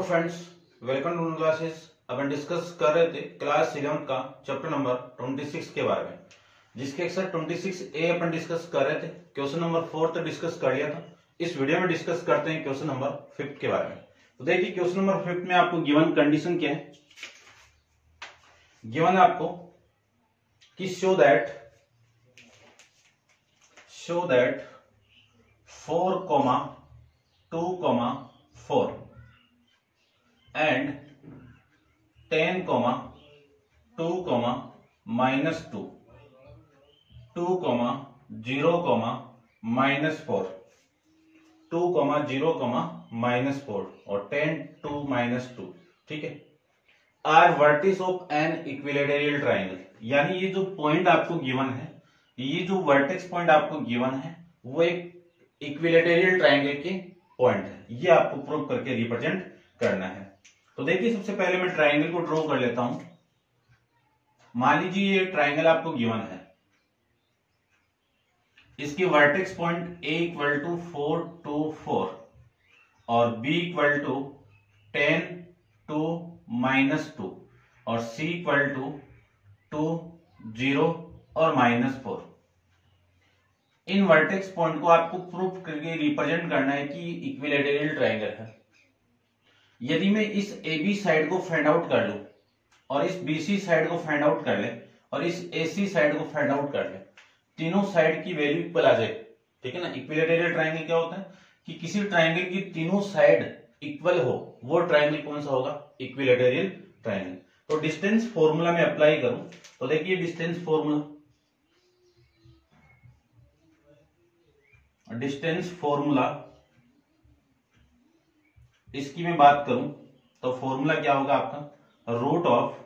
Friends, welcome to classes. अपन discuss कर रहे थे क्लास 11 का चैप्टर नंबर 26 के बारे में, जिसके एक्सर 26A अपन डिस्कस कर रहे थे। क्वेश्चन नंबर 4 तक डिस्कस कर लिया था। इस वीडियो में डिस्कस करते हैं क्वेश्चन नंबर 5 के बारे में। तो देखिए क्वेश्चन नंबर 5 में आपको गिवन कंडीशन क्या है। गिवन आपको कि शो दैट 4,2,4 and 10,2, -2, 2, 0, -4, 2, 0, -4 और 10, 2, -2। ठीक है, are vertices of an equilateral triangle, यानी ये जो पॉइंट आपको गिवन है, ये जो वर्टेक्स पॉइंट आपको गिवन है वो एक इक्विलेटरल ट्राइंगल के पॉइंट है। ये आपको प्रूव करके रिप्रेजेंट करना है। तो देखिए सबसे पहले मैं ट्राइंगल को ड्रॉ कर लेता हूं। मान लीजिए ये ट्राइंगल आपको गिवन है, इसकी वर्टेक्स पॉइंट A = 4 to 4 और B = 10 to -2 और C = 2, 0 और -4। इन वर्टेक्स पॉइंट को आपको प्रूफ करके रिप्रेजेंट करना है कि इक्विलेटरल ट्राइंगल है। यदि मैं इस AB साइड को फाइंड आउट कर लूं और इस BC साइड को फाइंड आउट कर ले और इस AC साइड को फाइंड आउट कर ले, तीनों साइड की वैल्यू इक्वल आ जाए। ठीक है ना। इक्विलेटरल ट्राइंगल क्या होता है कि किसी ट्राइंगल की तीनों साइड इक्वल हो, वो ट्राइंगल कौन सा होगा? Equilateral triangle. तो डिस्टेंस फॉर्मूला में अप्लाई करूं तो देखिए डिस्टेंस फॉर्मूला इसकी मैं बात करूं तो फॉर्मूला क्या होगा आपका? रूट ऑफ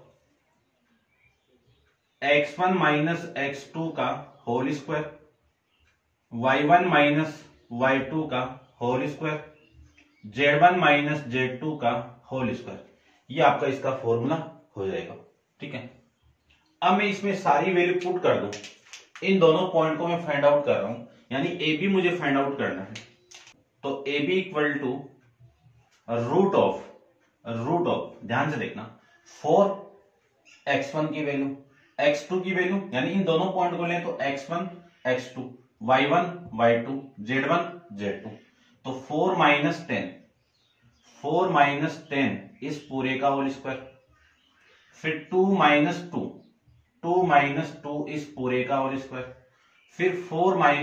x1 - x2 का होल स्क्वायर, y1 - y2 का होल स्क्वायर, z1 - z2 का होल स्क्वायर। ये आपका इसका फॉर्मूला हो जाएगा। ठीक है, अब मैं इसमें सारी वैल्यू पुट कर दूं। इन दोनों पॉइंट को मैं फाइंड आउट कर रहा हूं, यानी AB मुझे फाइंड आउट करना है। तो AB = रूट ऑफ, ध्यान से देखना, 4x1 की वैल्यू, x2 की वैल्यू, यानी इन दोनों पॉइंट को लें तो x1 x2, y1 y2, z1 z2। तो 4 - 10 इस पूरे का होल स्क्वायर, फिर 2 - 2 इस पूरे का होल स्क्वायर, फिर 4 - -2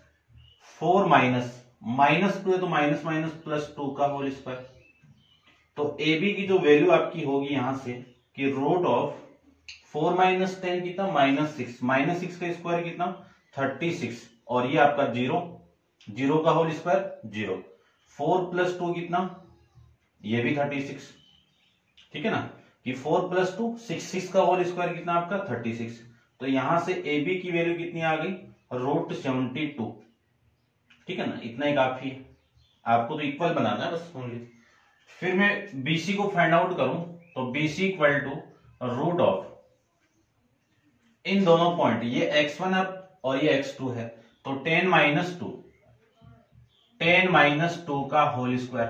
है तो -+2 का होल स्क्वायर। तो AB की जो वैल्यू आपकी होगी यहां से कि रूट ऑफ 4 - 10 कितना? -6 का स्क्वायर कितना? 36 और ये आपका 0 का होल स्क्वायर 0, 4 + 2 कितना? ये भी 36। ठीक है ना, कि 4 + 2 6 का होल स्क्वायर कितना आपका? 36। तो यहां से AB की वैल्यू कितनी आ गई? √72। ठीक है ना, इतना ही काफी है, आपको तो इक्वल बनाना है बस ओनली। फिर मैं BC को फाइंड आउट करूं तो BC = रूट ऑफ इन दोनों पॉइंट, ये x1 और ये x2 है, तो 10 - 2 का होल स्क्वायर,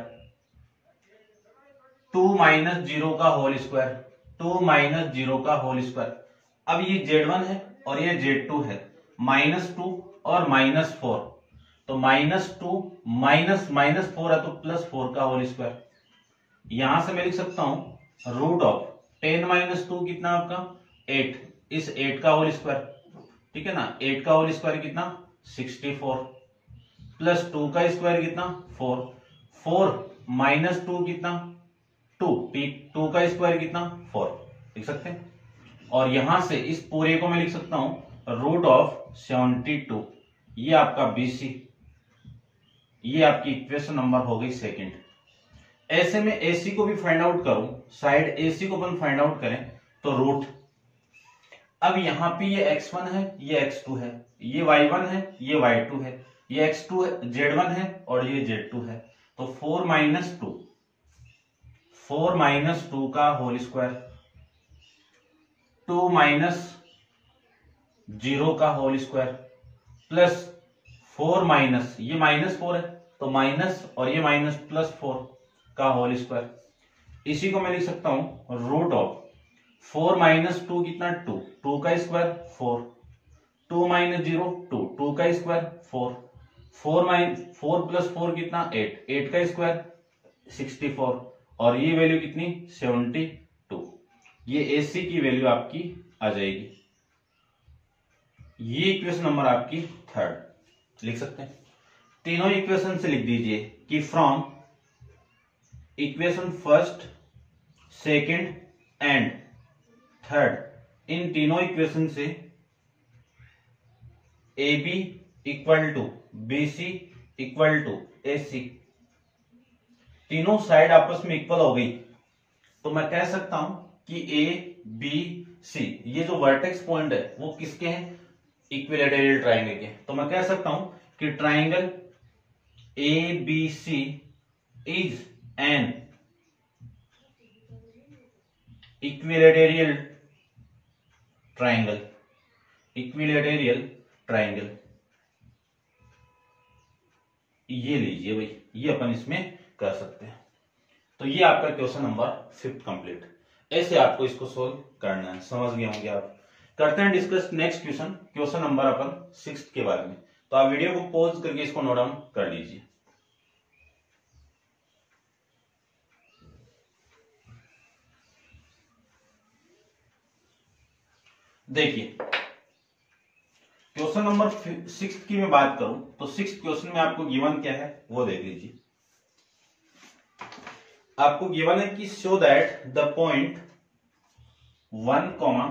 2 - 0 का होल स्क्वायर, 2 - 0 का होल स्क्वायर। अब ये Z1 है और ये Z2 है, -2 और -4, तो -2 -4 है तो +4 का होल स्क्वायर। यहां से मैं लिख सकता हूं रूट ऑफ 10 - 2 कितना आपका? 8, इस 8 का होल स्क्वायर। ठीक है ना, 8 का होल स्क्वायर कितना? 64 प्लस 2 का स्क्वायर कितना? 4, 4 - 2 कितना? 2 का स्क्वायर कितना? 4 लिख सकते हैं। और यहां से इस पूरे को मैं लिख सकता हूं रूट ऑफ 72। ये आपका BC, ये आपकी इक्वेशन नंबर हो गई सेकंड। ऐसे में AC को भी फाइंड आउट करूं, साइड AC को अपन फाइंड आउट करें तो रूट, अब यहां पे ये x1 है, ये x2 है, ये y1 है, ये y2 है, ये x2 है, z1 है और ये z2 है। तो 4 - 2 का होल स्क्वायर, 2 - 0 का होल स्क्वायर, प्लस 4 ये -4 है तो माइनस और ये माइनस +4 का होल स्क्वायर। इसी को मैं लिख सकता हूं रूट ऑफ 4 माइनस 2 कितना 2, 2 का स्क्वायर 4, 2 माइनस 0 2, 2 का स्क्वायर 4, 4 प्लस 4 कितना 8, 8 का स्क्वायर 64 और ये वैल्यू कितनी 72। ये AC की वैल्यू आपकी आ जाएगी। ये इक्वेशन नंबर आपकी थर्ड लिख सकते हैं। तीनों इक्वेशन से लिख दीजिए कि from equation first, second and third, इन तीनों इक्वेशन से AB equal to BC equal to AC, तीनों साइड आपस में इक्वल हो गई तो मैं कह सकता हूं कि ABC, ये जो वर्टेक्स पॉइंट है वो किसके हैं, इक्विलैटरल ट्राइंगल के। तो मैं कह सकता हूं कि triangle ABC is an equilateral triangle, equilateral triangle. ये लीजिए भाई, ये अपन इसमें कर सकते हैं। तो ये आपका क्वेश्चन नंबर 5 कंप्लीट। ऐसे आपको इसको सोल्व करना है, समझ गए होंगे आप। करते हैं discuss next question, question number अपन 6 के बारे में। तो आप वीडियो को पॉज करके इसको नोट डाउन कर लीजिए। देखिए क्वेश्चन नंबर 6 की मैं बात करूं तो 6 क्वेश्चन में आपको गिवन क्या है वो देख लीजिए। आपको गिवन है कि show that the point 1,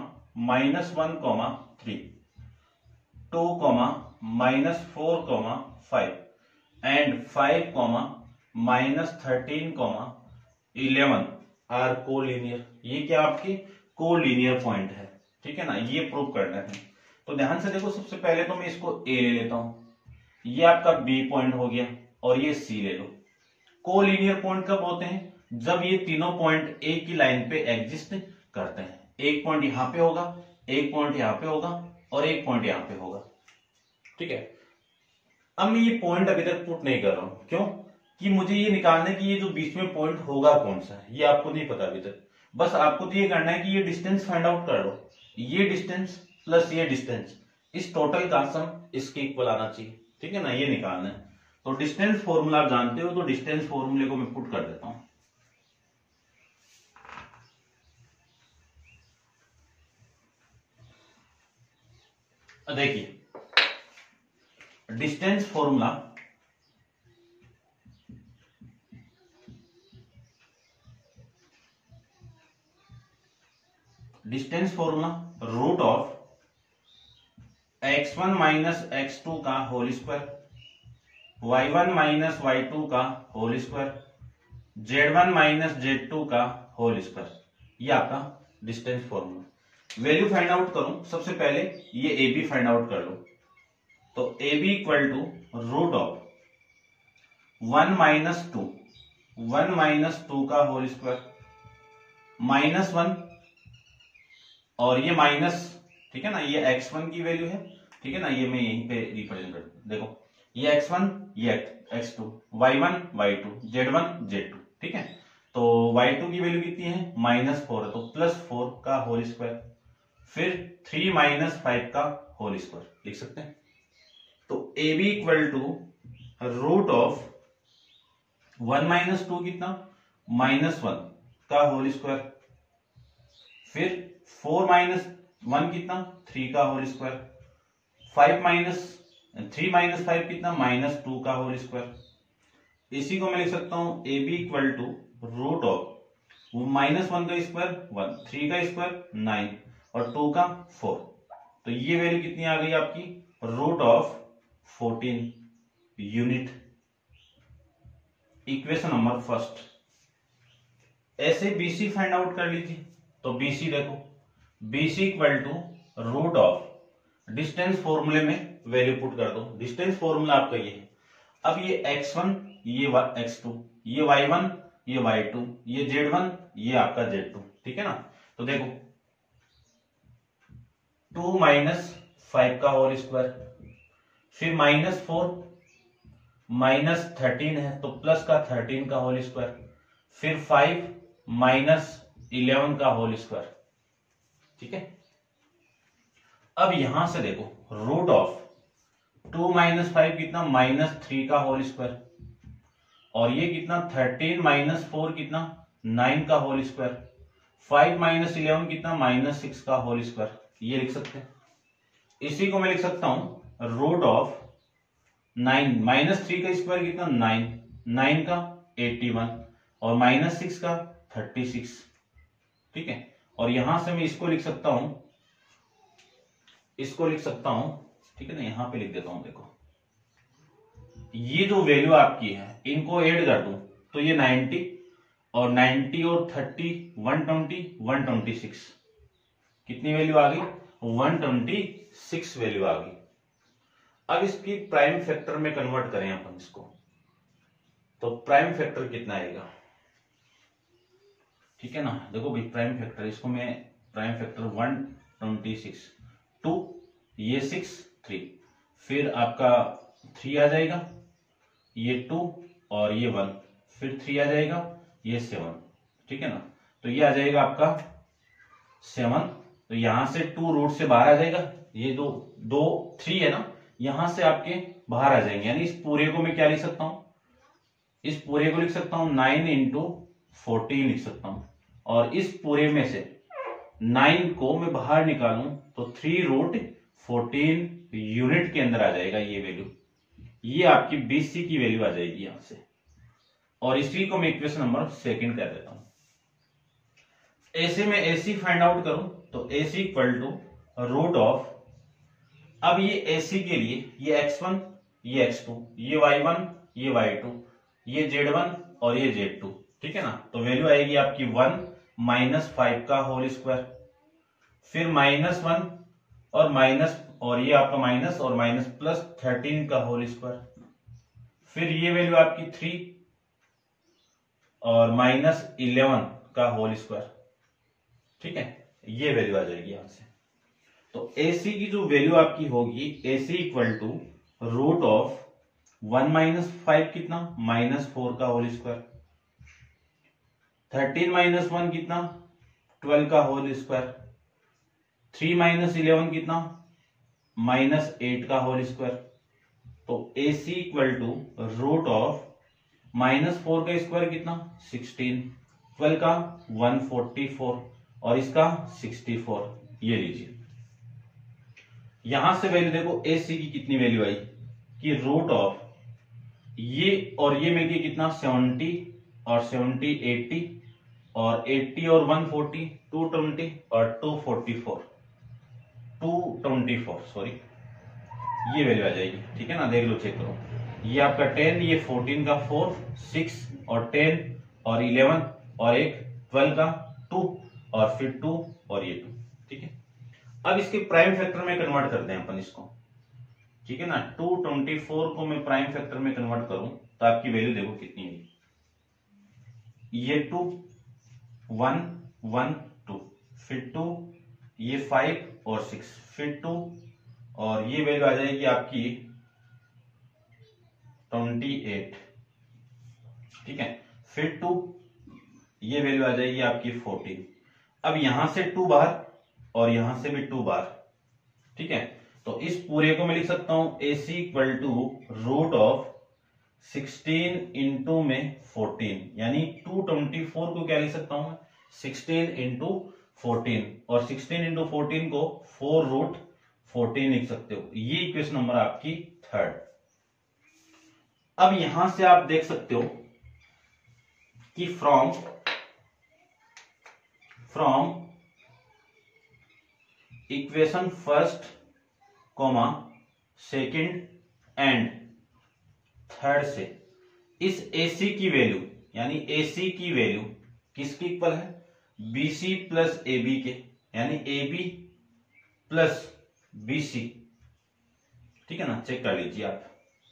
-1, -3, 2, -4, 5 and 5, -13, 11 are collinear. ये क्या आपकी कोलिनियर पॉइंट है, ठीक है ना, ये प्रूव करना है। तो ध्यान से देखो, सबसे पहले तो मैं इसको ए ले लेता हूं, ये आपका बी पॉइंट हो गया और ये सी ले लो। कोलिनियर पॉइंट कब होते हैं, जब ये तीनों पॉइंट एक ही लाइन पे एग्जिस्ट करते हैं। एक पॉइंट यहां पे होगा, एक पॉइंट यहां पे होगा और एक पॉइंट यहां पे होगा, ठीक है। अब मैं ये पॉइंट अभी तक पुट नहीं कर रहा हूं, क्यों कि मुझे ये निकालना है कि ये जो बीच में पॉइंट होगा कौन सा है, ये आपको नहीं पता अभी तक। बस आपको तो ये करना है कि ये डिस्टेंस फाइंड आउट कर लो, ये डिस्टेंस प्लस ये डिस्टेंस, इस टोटल का सम इसके इक्वल आना चाहिए, ठीक है ना, ये निकालना है। तो डिस्टेंस फॉर्मूला आप जानते हो, तो डिस्टेंस फॉर्मूले को मैं पुट कर देता हूं। देखिए distance formula root of x1 minus x2 का whole square, y1 minus y2 का whole square, z1 minus z2 का होल स्क्वायर, ये आपका distance formula. Value find out करूं, सबसे पहले ये ए बी फाइंड आउट कर लो। तो A B equal to root of 1 minus two का होल स्क्वायर, -1 और ये माइनस, ठीक है ना, ये x1 की वैल्यू है, ठीक है ना, ये मैं यहीं पे रिप्रेजेंट कर दूं। देखो ये x1, ये x2, y1 y2, z1 z2, ठीक है। तो y2 की वैल्यू कितनी है, -4 है, तो +4 का होल स्क्वायर, फिर 3 - 5 का होल स्क्वायर लिख सकते हैं। तो A B equal to root of 1 - 2 कितना, -1 का होल स्क्वायर, फिर 4 - 1 कितना, 3 का होल स्क्वायर, 3 - 5 कितना, -2 का होल स्क्वायर। इसी को मैं लिख सकता हूं A B equal to root of -1 का स्क्वायर 1, 3 का स्क्वायर 9 और 2 का 4। तो ये वैल्यू कितनी आ गई आपकी, root of 14 unit. Equation number first. ऐसे BC फाइंड आउट कर लीजिए। तो BC देखो, BC equal to root of distance फॉर्मूले में वैल्यू पुट कर दो। डिस्टेंस फॉर्मूला आपका ये है। अब ये x1, ये x2, ये y1, ये y2, ये z1, ये आपका z2, ठीक है ना। तो देखो 2 - 5 का होल स्क्वायर, फिर -4 -13 है तो प्लस का 13 का होल स्क्वायर, फिर 5 -11 का होल स्क्वायर। ठीक है, अब यहां से देखो रूट ऑफ 2 - 5 कितना, -3 का होल स्क्वायर, और ये कितना 13 - 4 कितना 9 का होल स्क्वायर, 5 - 11 कितना -6 का होल स्क्वायर, ये लिख सकते हैं। इसी को मैं लिख सकता हूं रूट ऑफ 9 -3 का स्क्वायर कितना 9, 9 का 81 और -6 का 36। ठीक है, और यहां से मैं इसको लिख सकता हूं, इसको लिख सकता हूं, ठीक है ना, यहां पे लिख देता हूं। देखो ये जो वैल्यू आपकी है इनको ऐड कर दूं तो ये 90 और 90 और 30 120 126, कितनी वैल्यू आ गई 126 वैल्यू आ गई। अब इसकी प्राइम फैक्टर में कन्वर्ट करें अपन इसको, तो प्राइम फैक्टर कितना आएगा, ठीक है ना। देखो भाई प्राइम फैक्टर, इसको मैं प्राइम फैक्टर 126 2 ये 6 3, फिर आपका 3 आ जाएगा, ये 2 और ये 1, फिर 3 आ जाएगा, ये 7। ठीक है ना, तो ये आ जाएगा आपका 7। तो यहां से 2 रूट से बाहर आ जाएगा, ये दो 3 है ना, यहां से आपके बाहर आ जाएंगे, यानी इस पूरे को मैं क्या लिख सकता हूं, इस पूरे को लिख सकता हूं 9 × 14 लिख सकता हूं, और इस पूरे में से 9 को मैं बाहर निकालूं तो 3√14 यूनिट के अंदर आ जाएगा ये वैल्यू, ये आपकी BC की वैल्यू आ जाएगी यहां से, और इसी को मैं इक्वेशन नंबर 2 कर देता हूं। ऐसे में AC फाइंड आउट करूं तो AC = रूट ऑफ, अब ये AC के लिए ये x1 ये x2 ये y1 ये y2 ये z1 और ये z2, ठीक है ना। तो वैल्यू आएगी आपकी 1 - 5 का होल स्क्वायर, फिर -1 और माइनस, और ये आपका माइनस और माइनस प्लस 13 का होल स्क्वायर, फिर ये वैल्यू आपकी 3 और -11 का होल स्क्वायर। ठीक है, ये वैल्यू आ जाएगी यहां से। तो AC की जो वैल्यू आपकी होगी, AC = रूट ऑफ 1 - 5 कितना -4 का होल स्क्वायर, 13 - 1 कितना 12 का होल स्क्वायर, 3 - 11 कितना -8 का होल स्क्वायर। तो AC = रूट ऑफ -4 का स्क्वायर कितना 16, 12 का 144 और इसका 64, ये लीजिए। यहां से वैल्यू देखो AC की कितनी वैल्यू आई कि रूट ऑफ ये और ये मिलके कितना 70 और 70 80 और 80 और 140 220 और 224 सॉरी, ये वैल्यू आ जाएगी। ठीक है ना, देख लो चेक करो, ये आपका 10 ये 14 का 4 6 और 10 और 11 और एक 12 का 2 और फिर 2 और ये 2। ठीक है, अब इसके प्राइम फैक्टर में कन्वर्ट करते हैं अपन इसको। ठीक है ना, 224 को मैं प्राइम फैक्टर में कन्वर्ट करूं तो आपकी वैल्यू देखो कितनी है, ये 2 1 1 2 फिर 2 ये 5 और 6 फिर 2 और ये वैल्यू आ जाएगी आपकी 28। ठीक है, फिर 2 ये वैल्यू आ जाएगी आपकी 14। अब यहां से 2 बाहर और यहां से भी 2 बाहर। ठीक है, तो इस पूरे को मैं लिख सकता हूं AC = रूट ऑफ 16 × में 14, यानी 224 को क्या लिख सकता हूं 16 × 14 और 16 × 14 को 4√14 लिख सकते हो। ये इक्वेशन नंबर आपकी 3rd। अब यहां से आप देख सकते हो कि from equation 1st, 2nd and 3rd से इस AC की वैल्यू, यानी AC की वैल्यू किसके इक्वल है BC + AB के, यानी AB + BC। ठीक है ना, चेक कर लीजिए आप,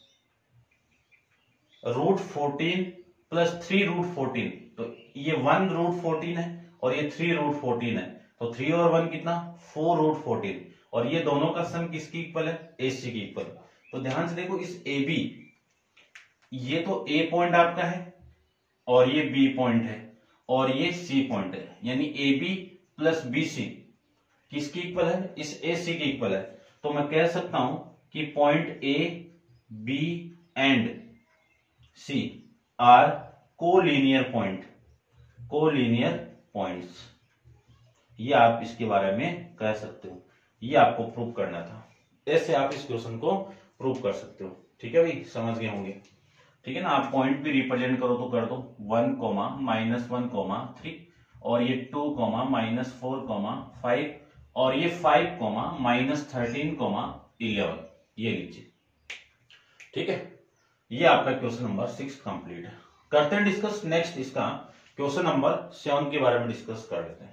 √14 + 3√14, तो ये 1√14 है और ये 3√14 है, तो 3 और 1 कितना 4√14, और ये दोनों का सम किसकी इक्वल है AC की इक्वल। तो ध्यान से देखो इस AB, ये तो A पॉइंट आपका है और ये B पॉइंट है, और ये सी पॉइंट है, यानी A B plus B C किसकी इक्वल है, इस ए सी की इक्वल है। तो मैं कह सकता हूं कि point A B and C are collinear point, collinear points. ये आप इसके बारे में कह सकते हो, ये आपको प्रूव करना था। ऐसे आप इस क्वेश्चन को प्रूव कर सकते हो। ठीक है भाई, समझ गए होंगे। ठीक है ना, आप पॉइंट भी रिप्रेजेंट करो तो कर दो, 1, -1, 3 और ये 2, -4, 5 और ये 5, -13, 11 ये लीजिए। ठीक है, ये आपका क्वेश्चन नंबर 6 कंप्लीट है। करते हैं डिस्कस नेक्स्ट इसका क्वेश्चन नंबर 7 के बारे में डिस्कस कर लेते हैं।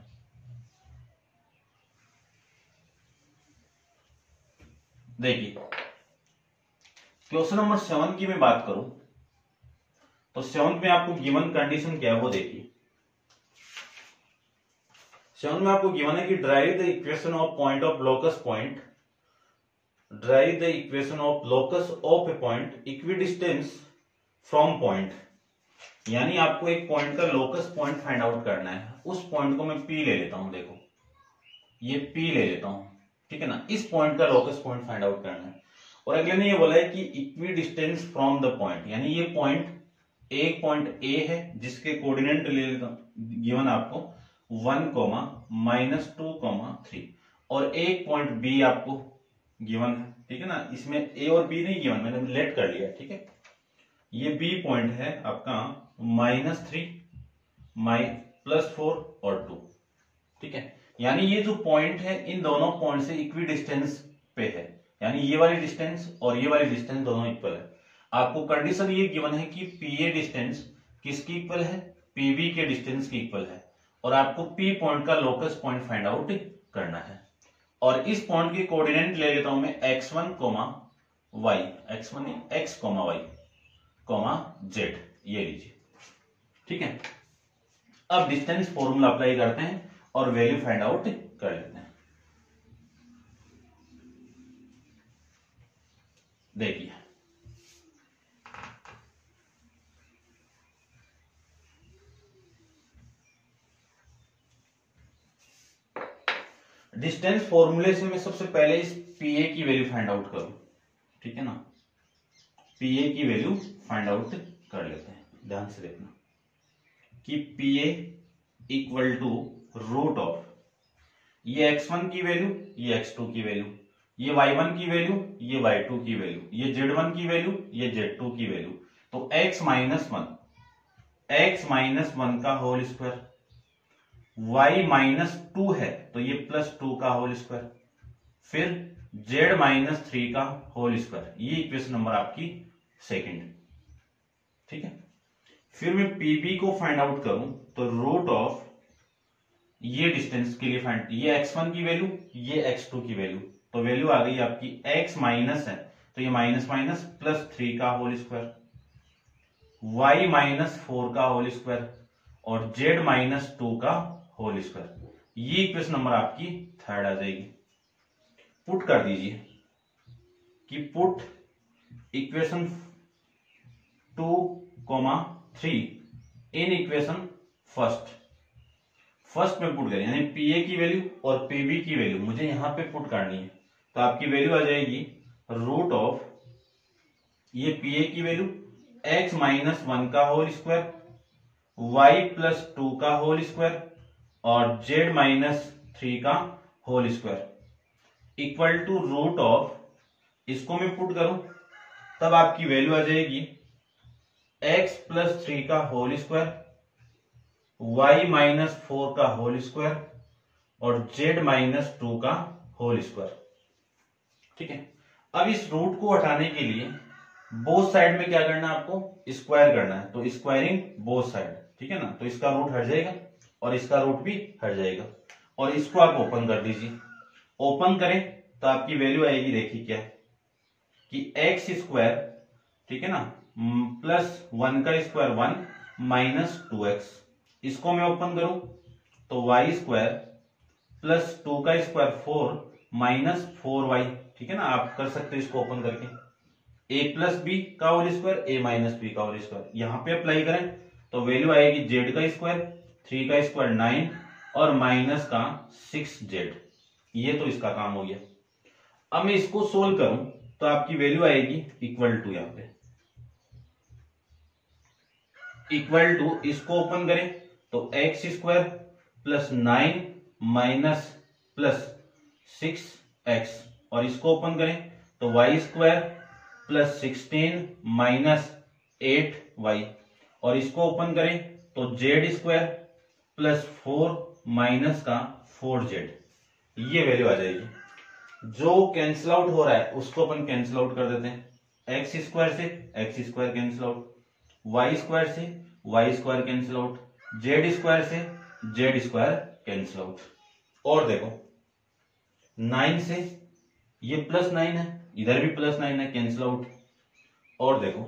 देखिए क्वेश्चन नंबर 7 की मैं बात करूं तो 7 में आपको गिवन कंडीशन क्या है वो देखिए। 7 में आपको गिवन है कि drive the equation of point of locus point, drive the equation of locus of a point equidistance from point, यानी आपको एक पॉइंट का लोकस पॉइंट फाइंड आउट करना है। उस पॉइंट को मैं पी ले लेता हूं, देखो ये पी ले लेता हूं, ठीक है ना। इस पॉइंट का लोकस पॉइंट फाइंड आउट करना है। और अगले ने ये बोला है कि इक्विडिस्टेंस फ्रॉम द पॉइंट, यानी ये पॉइंट एक पॉइंट ए है जिसके कोऑर्डिनेट ले लेता हूं, गिवन आपको 1, -2, 3 और एक पॉइंट बी आपको गिवन है। ठीक है ना, इसमें ए और बी नहीं गिवन, मैंने लेट कर लिया। ठीक है, ये बी पॉइंट है आपका -3, +4 और 2। ठीक है, यानी ये जो पॉइंट है इन दोनों पॉइंट से इक्विडिस्टेंस पे है, यानी ये वाली डिस्टेंस और ये वाली डिस्टेंस दोनों इक्वल है। आपको कंडीशन ये गिवन है कि पी ए डिस्टेंस किसकी इक्वल है, पीबी के डिस्टेंस की इक्वल है, और आपको पी पॉइंट का लोकस पॉइंट फाइंड आउट करना है। और इस पॉइंट के कोऑर्डिनेट ले लेता हूं मैं x1, y, x1 x, y, z, ये लीजिए। ठीक है, अब डिस्टेंस फॉर्मूला अप्लाई करते हैं और वैल्यू फाइंड आउट कर लेते हैं। देखिए डिस्टेंस फॉर्मूले से मैं सबसे पहले इस पी ए की वैल्यू फाइंड आउट करूं। ठीक है ना, पी ए की वैल्यू फाइंड आउट कर लेते हैं। ध्यान से देखना कि P A equal to root of ये x1 की वैल्यू, ये x2 की वैल्यू, ये y1 की वैल्यू, ये y2 की वैल्यू, ये z1 की वैल्यू, ये z2 की वैल्यू। तो x माइनस वन का होल स्क्वायर, y -2 है तो ये +2 का होल स्क्वायर, फिर z -3 का होल स्क्वायर। ये इक्वेशन नंबर आपकी सेकंड। ठीक है, फिर मैं पीबी को फाइंड आउट करूं तो रूट ऑफ ये डिस्टेंस के लिए फाइंड, ये x1 की वैल्यू, ये x2 की वैल्यू, तो वैल्यू आ गई आपकी x माइनस है तो ये माइनस +3 का होल स्क्वायर, y -4 का होल स्क्वायर और z -2 का होल स्क्वायर। ये इक्वेशन नंबर आपकी थर्ड आ जाएगी। पुट कर दीजिए कि put equation 2, 3 in equation first में पुट करें, यानी पी ए की वैल्यू और पीबी की वैल्यू मुझे यहां पे पुट करनी है। तो आपकी वैल्यू आ जाएगी रूट ऑफ ये पी ए की वैल्यू x -1 का होल स्क्वायर, y +2 का होल स्क्वायर और z -3 का whole square equal to root of, इसको मैं पुट करूं तब आपकी वैल्यू आ जाएगी x +3 का होल स्क्वायर, y -4 का होल स्क्वायर और z -2 का होल स्क्वायर। ठीक है, अब इस रूट को हटाने के लिए बोथ साइड में क्या करना है, आपको स्क्वायर करना है। तो स्क्वायरिंग बोथ साइड, ठीक है ना, तो इसका रूट हट जाएगा और इसका रूट भी हट जाएगा और इसको आप ओपन कर दीजिए। ओपन करें तो आपकी वैल्यू आएगी, देखिए क्या कि x स्क्वायर, ठीक है ना, +1 का स्क्वायर 1 -2x, इसको मैं ओपन करूं तो y स्क्वायर +2 का स्क्वायर 4 -4y, ठीक है ना, आप कर सकते हो इसको ओपन करके। a + b का होल स्क्वायर, a - b का होल स्क्वायर, यहां पे अप्लाई करें तो वैल्यू आएगी z का स्क्वायर 3 का स्क्वायर 9 और माइनस का 6z। ये तो इसका काम हो गया। अब मैं इसको सोल्व करूं तो आपकी वैल्यू आएगी इक्वल टू, यहां पे इक्वल टू, इसको ओपन करें तो X square plus 9 minus plus 6x, और इसको ओपन करें तो Y square plus 16 minus 8y, और इसको ओपन करें तो जेड स्क्वायर प्लस 4 माइनस का 4z। ये वैल्यू आ जाएगी। जो कैंसिल आउट हो रहा है उसको अपन कैंसिल आउट कर देते हैं। एक्स स्क्वायर से X square cancel out, Y square से Y square cancel out, Z square से जेड स्क्वायर कैंसिल आउट। और देखो 9 से ये प्लस 9 है, इधर भी प्लस 9 है, कैंसिल आउट। और देखो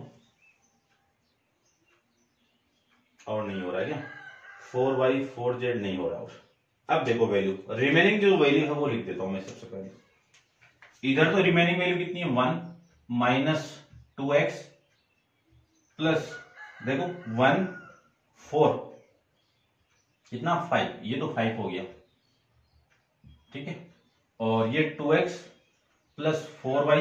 और नहीं हो रहा है क्या, 4y 4z नहीं हो रहा। और अब देखो वैल्यू, रिमेनिंग जो वैल्यू है वो लिख देता हूं मैं सबसे पहले। इधर तो रिमेनिंग वैल्यू कितनी है 1 माइनस 2x प्लस देखो 1 4 कितना 5, ये तो 5 हो गया, ठीक है। और ये 2x प्लस 4y,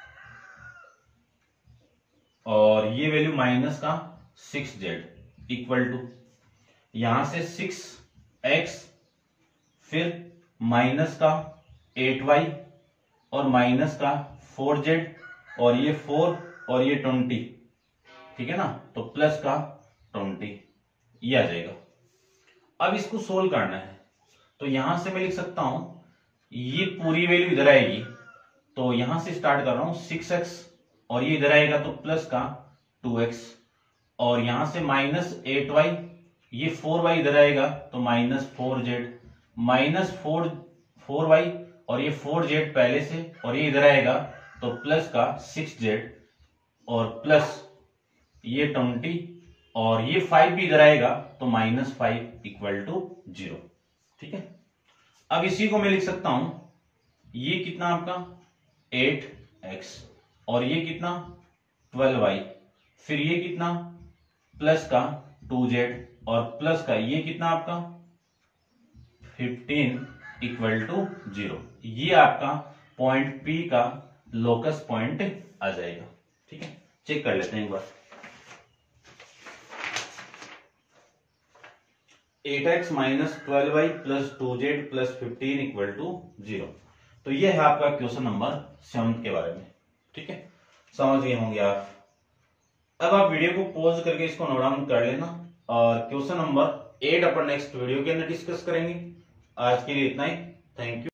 और ये वैल्यू माइनस का 6z इक्वल टू, यहां से 6x फिर माइनस का 8y और माइनस का 4z, और ये 4 और ये 20, ठीक है ना, तो प्लस का 20, ये आ जाएगा। अब इसको सोल्व करना है तो यहां से मैं लिख सकता हूं, ये पूरी वैल्यू इधर आएगी तो यहां से स्टार्ट कर रहा हूं 6x, और ये इधर आएगा तो प्लस का 2x, और यहां से माइनस 8y, ये 4y इधर आएगा तो माइनस 4z, माइनस 4y और ये 4z पहले से, और ये इधर आएगा तो प्लस का 6z, और प्लस ये 20, और ये 5 भी इधर आएगा तो माइनस 5 इक्वल टू 0, ठीक है। अब इसी को मैं लिख सकता हूं, ये कितना आपका 8x, और ये कितना 12y, फिर ये कितना प्लस का 2z, और प्लस का ये कितना आपका 15 इक्वल टू 0। ये आपका पॉइंट P का लोकस पॉइंट आ जाएगा, ठीक है। चेक कर लेते हैं एक बार। 8x minus 12y plus 2z plus 15 equal to 0। तो ये है आपका क्वेश्चन नंबर 7 के बारे में, ठीक है। समझ गए होंगे आप। अब आप वीडियो को पॉज करके इसको नोट डाउन कर लेना, और क्वेश्चन नंबर 8 अपन नेक्स्ट वीडियो के अंदर डिस्कस करेंगे। आज के लिए इतना ही, थैंक यू।